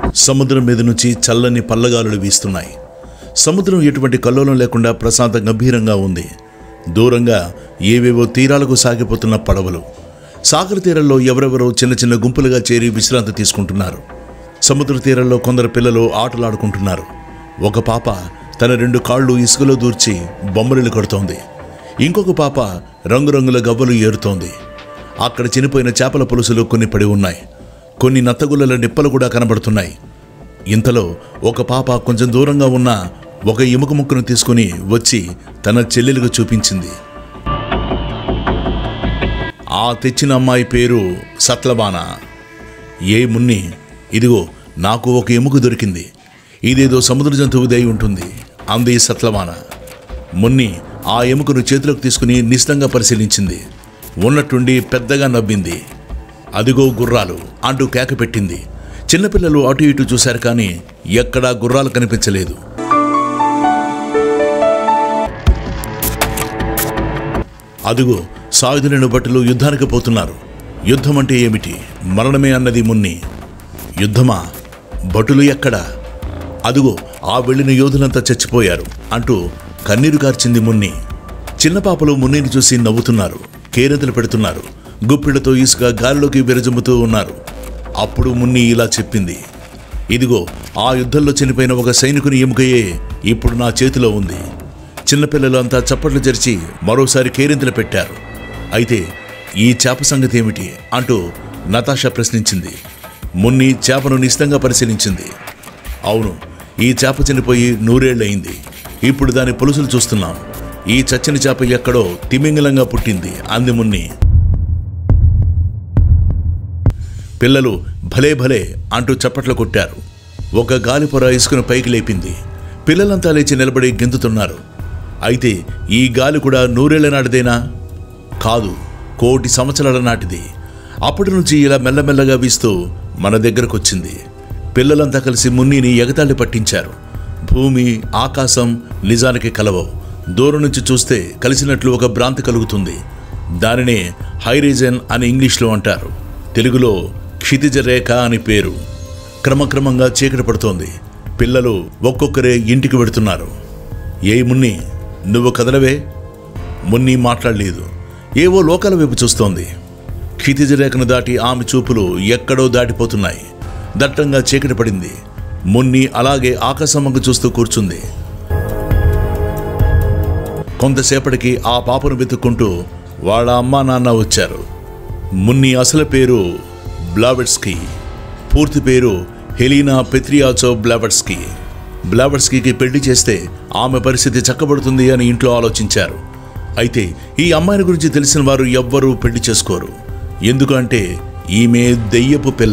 సముద్రం మీద నుంచి చల్లని పల్లగాలులు వీస్తున్నాయి. సముద్రం ఎటువంటి కల్లోలం లేకుండా ప్రశాంత గంభీరంగా ఉంది. దూరంగా ఏవేవో తీరాలకు సాగిపోతున్న పడవలు. సాగర తీరంలో ఎవరెవరో చిన్న చిన్న గుంపులుగా చేరి విశ్రాంతి తీసుకుంటున్నారు. సముద్ర తీరంలో కొందరు పిల్లలు ఆటలాడుకుంటున్నారు. ఒక పాప తన 2 కాళ్ళు ఇసుకలో దూర్చి బొమ్మరిలు కొడుతోంది. ఇంకొక పాప రంగురంగుల గవ్వలు ఏరుతోంది. అక్కడ చనిపోయిన చేపల పులుసులు కొన్ని పడి ఉన్నాయి. కొన్ని నత్తగుల్లల నిప్పలు కూడా కనబడుతున్నాయి. ఇంతలో ఒక పాప కొంచెం దూరంగా ఉన్న ఒక ఎముక ముక్కను తీసుకుని వచ్చి తన చెల్లెలకు చూపించింది. ఆ తెచ్చిన అమ్మాయి పేరు సత్లబానా. ఏ మున్ని, ఇదిగో నాకు ఒక ఎముక దొరికింది. ఇదేదో సముద్ర జంతువుదై ఉంటుంది అంది సత్లబానా. మున్ని ఆ ఎముకను చేతిలోకి తీసుకుని నిశితంగా పరిశీలించింది. ఉన్నట్టుండి పెద్దగా నవ్వింది. అదిగో గుర్రాలు అంటూ కేక పెట్టింది. చిన్నపిల్లలు అటు ఇటు చూశారు, కానీ ఎక్కడా గుర్రాలు కనిపించలేదు. అదిగో సాయుధులైన భటులు యుద్ధానికి పోతున్నారు. యుద్ధం అంటే ఏమిటి? మరణమే అన్నది మున్ని. యుద్ధమా? భటులు ఎక్కడా? అదిగో ఆ వెళ్ళిన యోధులంతా చచ్చిపోయారు అంటూ కన్నీరు కార్చింది మున్ని. చిన్న పాపలు మున్నిని చూసి నవ్వుతున్నారు, కేరింతలు పెడుతున్నారు. గుప్పిళ్లతో ఇసుక గాలిలోకి విరజమ్ముతూ ఉన్నారు. అప్పుడు మున్ని ఇలా చెప్పింది, ఇదిగో ఆ యుద్ధంలో చనిపోయిన ఒక సైనికుని ఎముకయే ఇప్పుడు నా చేతిలో ఉంది. చిన్నపిల్లలు అంతా చప్పట్లు జరిచి మరోసారి కేరింతలు పెట్టారు. అయితే ఈ చేప సంగతి ఏమిటి అంటూ నతాషా ప్రశ్నించింది. మున్ని చేపను నిశితంగా పరిశీలించింది. అవును, ఈ చేప చనిపోయి 100 ఏళ్లయింది. ఇప్పుడు దాని పులుసులు చూస్తున్నాం. ఈ చచ్చిన చేప ఎక్కడో తిమింగలంగా పుట్టింది అంది మున్ని. పిల్లలు భలే భలే అంటూ చప్పట్లు కొట్టారు. ఒక గాలిపొర ఇసుకను పైకి లేపింది. పిల్లలంతా లేచి నిలబడి గెంతుతున్నారు. అయితే ఈ గాలి కూడా 100 ఏళ్ల నాటిదేనా? కాదు, 1,000,000 సంవత్సరాల నాటిది. అప్పటి నుంచి ఇలా మెల్లమెల్లగా వీస్తూ మన దగ్గరకు వచ్చింది. పిల్లలంతా కలిసి మున్నిని ఎగతాళి పట్టించారు. భూమి, ఆకాశం నిజానికి కలవవు. దూరం నుంచి చూస్తే కలిసినట్లు ఒక భ్రాంతి కలుగుతుంది. దానినే హైరీజన్ అని ఇంగ్లీష్లో అంటారు. తెలుగులో క్షితిజ రేఖ అని పేరు. క్రమక్రమంగా చీకటి పడుతోంది. పిల్లలు ఒక్కొక్కరే ఇంటికి వెడుతున్నారు. ఏ మున్ని, నువ్వు కదలవే? మున్ని మాట్లాడలేదు. ఏవో లోకాల వైపు చూస్తోంది. క్షితిజ రేఖను దాటి ఆమె చూపులు ఎక్కడో దాటిపోతున్నాయి. దట్టంగా చీకటి పడింది. మున్ని అలాగే ఆకాశంగా చూస్తూ కూర్చుంది. కొంతసేపటికి ఆ పాపను వెతుక్కుంటూ వాళ్ళ అమ్మా నాన్న వచ్చారు. మున్ని అసలు పేరు బ్లావెట్స్కీ. పూర్తి పేరు హెలీనా పెత్రియాచో బ్లావెట్స్కీ. బ్లావెట్స్కీకి పెళ్లి చేస్తే ఆమె పరిస్థితి చక్కబడుతుంది అని ఇంట్లో ఆలోచించారు. అయితే ఈ అమ్మాయిని గురించి తెలిసిన వారు ఎవ్వరూ పెళ్లి చేసుకోరు. ఎందుకంటే ఈమె దెయ్యపు పిల్ల.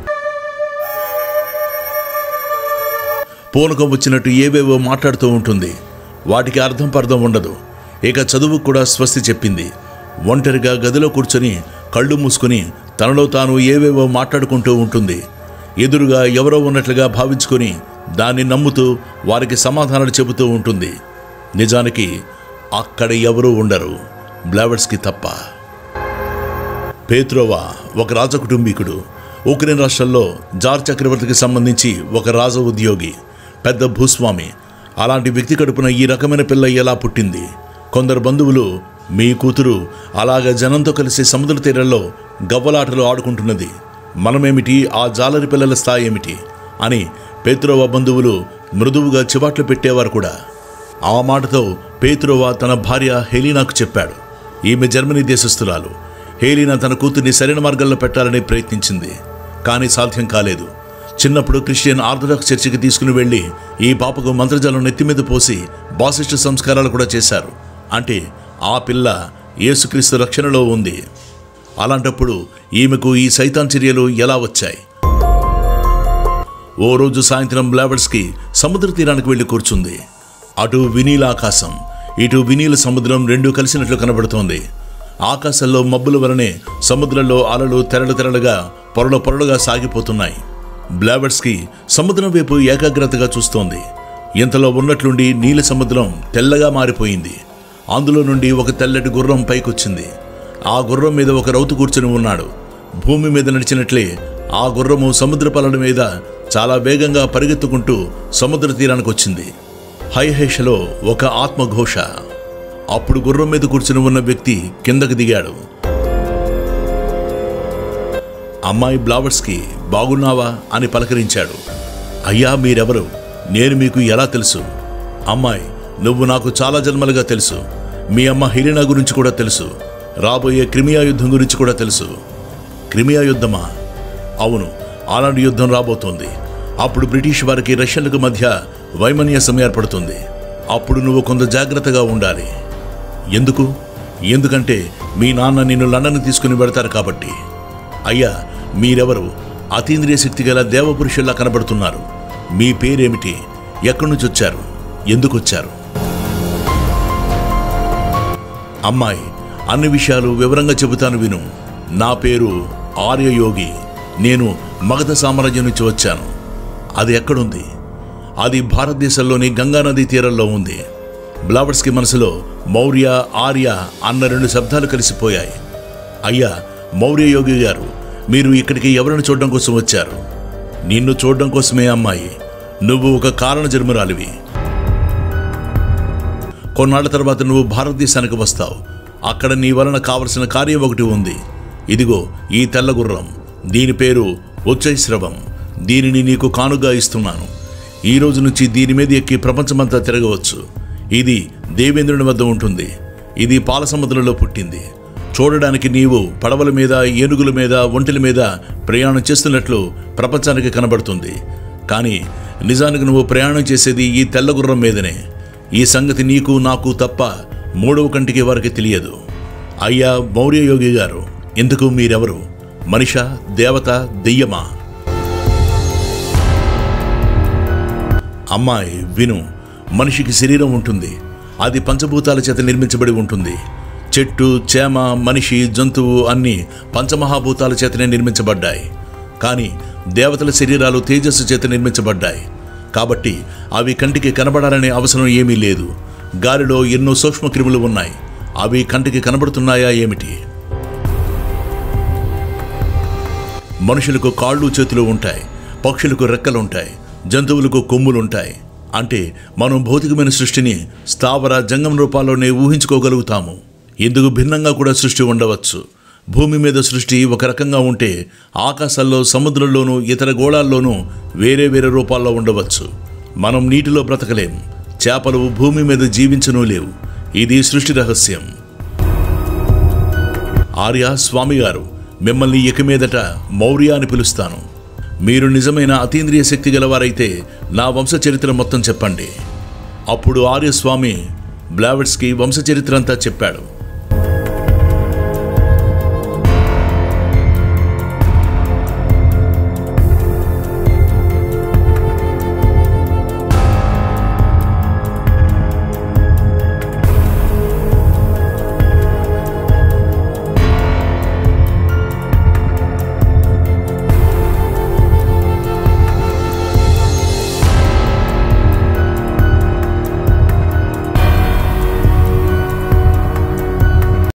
పూనకం వచ్చినట్టు ఏవేవో మాట్లాడుతూ ఉంటుంది. వాటికి అర్థం పర్థం ఉండదు. ఇక చదువు కూడా స్వస్తి చెప్పింది. ఒంటరిగా గదిలో కూర్చొని కళ్ళు మూసుకుని తనలో తాను ఏవేవో మాట్లాడుకుంటూ ఉంటుంది. ఎదురుగా ఎవరో ఉన్నట్లుగా భావించుకొని దాన్ని నమ్ముతూ వారికి సమాధానాలు చెబుతూ ఉంటుంది. నిజానికి అక్కడ ఎవరూ ఉండరు, బ్లావెట్స్కీ తప్ప. పేత్రోవా ఒక రాజకుటుంబీకుడు. ఉక్రెయిన్ రాష్ట్రంలో జార్ చక్రవర్తికి సంబంధించి ఒక రాజ ఉద్యోగి, పెద్ద భూస్వామి. అలాంటి వ్యక్తి కడుపున ఈ రకమైన పిల్ల ఎలా పుట్టింది? కొందరు బంధువులు, మీ కూతురు అలాగ జనంతో కలిసి సముద్ర తీరంలో గవ్వలాటలు ఆడుకుంటున్నది, మనమేమిటి, ఆ జాలరి పిల్లల స్థాయి ఏమిటి అని పేత్రోవా బంధువులు మృదువుగా చివాట్లు పెట్టేవారు కూడా. ఆ మాటతో పేత్రోవా తన భార్య హెలీనాకు చెప్పాడు. ఈమె జర్మనీ దేశస్థురాలు. హెలీనా తన కూతుర్ని సరైన మార్గంలో పెట్టాలని ప్రయత్నించింది, కానీ సాధ్యం కాలేదు. చిన్నప్పుడు క్రిస్టియన్ ఆర్థడాక్స్ చర్చికి తీసుకుని వెళ్ళి ఈ పాపకు మంత్రజాలం నెత్తిమీద పోసి బాసిష్ట సంస్కారాలు కూడా చేశారు. అంటే ఆ పిల్ల యేసుక్రీస్తు రక్షణలో ఉంది. అలాంటప్పుడు ఈమెకు ఈ సైతాన్ చర్యలు ఎలా వచ్చాయి? ఓ రోజు సాయంత్రం బ్లావెట్స్కీ సముద్ర తీరానికి వెళ్ళి కూర్చుంది. అటు వినీల ఆకాశం, ఇటు వినీల సముద్రం రెండూ కలిసినట్లు కనబడుతోంది. ఆకాశంలో మబ్బుల వలనే సముద్రంలో అలలు తెరలుగా పొరలుగా సాగిపోతున్నాయి. బ్లావెట్స్కీ సముద్రం వైపు ఏకాగ్రతగా చూస్తోంది. ఇంతలో ఉన్నట్లుండి నీల సముద్రం తెల్లగా మారిపోయింది. అందులో నుండి ఒక తెల్లటి గుర్రం పైకొచ్చింది. ఆ గుర్రం మీద ఒక రౌతు కూర్చుని ఉన్నాడు. భూమి మీద నడిచినట్లే ఆ గుర్రము సముద్ర పలల మీద చాలా వేగంగా పరిగెత్తుకుంటూ సముద్ర తీరానికి వచ్చింది. హైహేషలో ఒక ఆత్మఘోష. అప్పుడు గుర్రం మీద కూర్చుని ఉన్న వ్యక్తి కిందకు దిగాడు. అమ్మాయి బ్లావర్స్కి బాగున్నావా అని పలకరించాడు. అయ్యా, మీరెవరు? నేను మీకు ఎలా తెలుసు? అమ్మాయి, నువ్వు నాకు చాలా జన్మలుగా తెలుసు. మీ అమ్మ హెలినా గురించి కూడా తెలుసు. రాబోయే క్రిమియా యుద్ధం గురించి కూడా తెలుసు. క్రిమియా యుద్ధమా? అవును, అలాంటి యుద్ధం రాబోతోంది. అప్పుడు బ్రిటిష్ వారికి రష్యన్లకు మధ్య వైమన్యసం ఏర్పడుతుంది. అప్పుడు నువ్వు కొంత జాగ్రత్తగా ఉండాలి. ఎందుకు? ఎందుకంటే మీ నాన్న నిన్ను లండన్ తీసుకుని వెడతారు కాబట్టి. అయ్యా, మీరెవరు? అతీంద్రియ శక్తి గల దేవపురుషుల్లా కనబడుతున్నారు. మీ పేరేమిటి? ఎక్కడి నుంచి వచ్చారు? ఎందుకు వచ్చారు? అమ్మాయి, అన్ని విషయాలు వివరంగా చెబుతాను విను. నా పేరు ఆర్యయోగి. నేను మగధ సామ్రాజ్యం నుంచి వచ్చాను. అది ఎక్కడుంది? అది భారతదేశంలోని గంగానదీ తీరంలో ఉంది. బ్లావర్స్కి మనసులో మౌర్య, ఆర్య అన్న 2 శబ్దాలు కలిసిపోయాయి. అయ్యా, మౌర్య యోగి గారు, మీరు ఇక్కడికి ఎవరిని చూడడం కోసం వచ్చారు? నిన్ను చూడడం కోసమే అమ్మాయి. నువ్వు ఒక కారణ జన్మరాలివి. కొన్నాళ్ల తర్వాత నువ్వు భారతదేశానికి వస్తావు. అక్కడ నీ వలన కావలసిన కార్యం ఒకటి ఉంది. ఇదిగో ఈ తెల్ల గుర్రం. దీని పేరు ఉచ్చైశ్రవం. దీనిని నీకు కానుగా ఇస్తున్నాను. ఈ రోజు నుంచి దీని మీద ఎక్కి ప్రపంచమంతా తిరగవచ్చు. ఇది దేవేంద్రుని వద్ద ఉంటుంది. ఇది పాల సముద్రంలో పుట్టింది. చూడడానికి నీవు పడవల మీద, ఏనుగుల మీద, ఒంటెల మీద ప్రయాణం చేస్తున్నట్లు ప్రపంచానికి కనబడుతుంది. కానీ నిజానికి నువ్వు ప్రయాణం చేసేది ఈ తెల్ల గుర్రం మీదనే. ఈ సంగతి నీకు, నాకు తప్ప 3వ కంటికి వారికి తెలియదు. అయ్యా మౌర్య యోగి గారు, ఎందుకు మీరెవరు? మనిషా, దేవత, దెయ్యమా? అమ్మాయి, విను. మనిషికి శరీరం ఉంటుంది. అది పంచభూతాల చేత నిర్మించబడి ఉంటుంది. చెట్టు, చేమ, మనిషి, జంతువు అన్నీ పంచమహాభూతాల చేతనే నిర్మించబడ్డాయి. కానీ దేవతల శరీరాలు తేజస్సు చేత నిర్మించబడ్డాయి. కాబట్టి అవి కంటికి కనబడాలనే అవసరం ఏమీ లేదు. గాలిలో ఎన్నో సూక్ష్మక్రిములు ఉన్నాయి. అవి కంటికి కనబడుతున్నాయా ఏమిటి? మనుషులకు కాళ్ళు, చేతులు ఉంటాయి. పక్షులకు రెక్కలుంటాయి. జంతువులకు కొమ్ములుంటాయి. అంటే మనం భౌతికమైన సృష్టిని స్థావర, జంగం రూపాల్లోనే ఊహించుకోగలుగుతాము. ఇందుకు భిన్నంగా కూడా సృష్టి ఉండవచ్చు. భూమి మీద సృష్టి ఒక రకంగా ఉంటే ఆకాశాల్లో, సముద్రంలోనూ, ఇతర గోళాల్లోనూ వేరే వేరే రూపాల్లో ఉండవచ్చు. మనం నీటిలో బ్రతకలేం. చేపలు భూమి మీద జీవించనూ లేవు. ఇది సృష్టి రహస్యం. ఆర్య స్వామి గారు, మిమ్మల్ని ఇక మీదట మౌర్య అని పిలుస్తాను. మీరు నిజమైన అతీంద్రియ శక్తి గలవారైతే నా వంశచరిత్ర మొత్తం చెప్పండి. అప్పుడు ఆర్యస్వామి బ్లావర్స్కి వంశచరిత్ర అంతా చెప్పాడు.